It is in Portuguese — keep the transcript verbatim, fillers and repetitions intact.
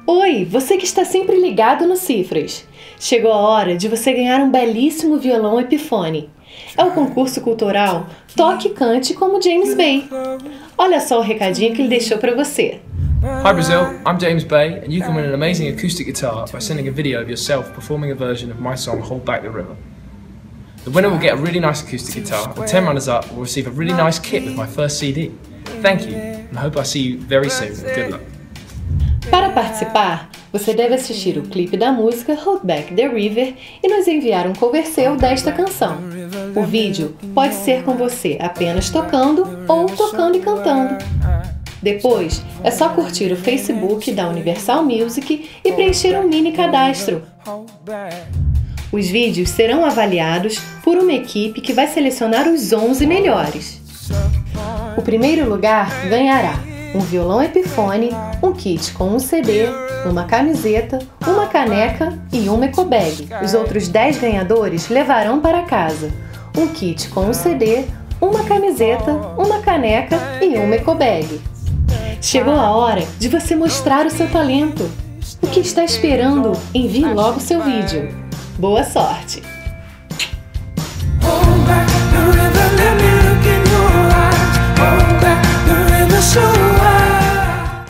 Oi, você que está sempre ligado no Cifras. Chegou a hora de você ganhar um belíssimo violão Epiphone. É o concurso cultural Toque e Cante como James Bay. Olha só o recadinho que ele deixou para você. Hi Brazil, I'm James Bay and you can win an amazing acoustic guitar by sending a video of yourself performing a version of my song Hold Back the River. The winner will get a really nice acoustic guitar and ten runners-up will receive a really nice kit with my first C D. Thank you and I hope I see you very soon. Good luck. Para participar, você deve assistir o clipe da música Hold Back the River e nos enviar um cover seu desta canção. O vídeo pode ser com você apenas tocando ou tocando e cantando. Depois, é só curtir o Facebook da Universal Music e preencher um mini cadastro. Os vídeos serão avaliados por uma equipe que vai selecionar os onze melhores. O primeiro lugar ganhará um violão Epiphone, um kit com um C D, uma camiseta, uma caneca e uma ecobag. Os outros dez ganhadores levarão para casa um kit com um C D, uma camiseta, uma caneca e uma ecobag. Chegou a hora de você mostrar o seu talento. O que está esperando? Envie logo seu vídeo. Boa sorte!